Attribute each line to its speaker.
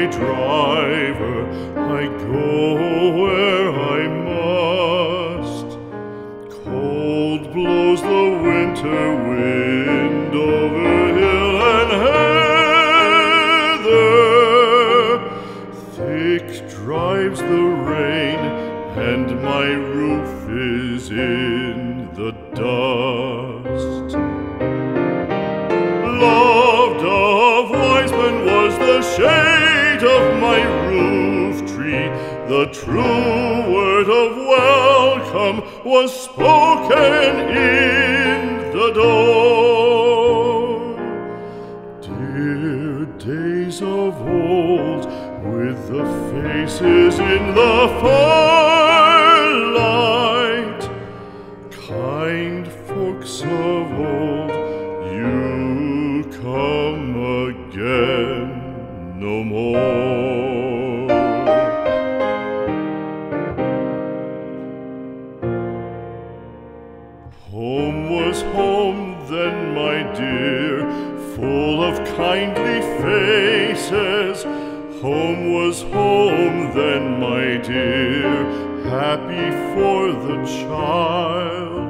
Speaker 1: my driver, I go where I must. Cold blows the winter wind over hill and heather. Thick drives the rain, and my roof is in the dust. Loved of wise men was the shade of my roof tree. The true word of welcome was spoken in the door. Dear days of old, with the faces in the firelight, kind folks of old, you come again no more. Home was home then, my dear, full of kindly faces. Home was home then, my dear, happy for the child.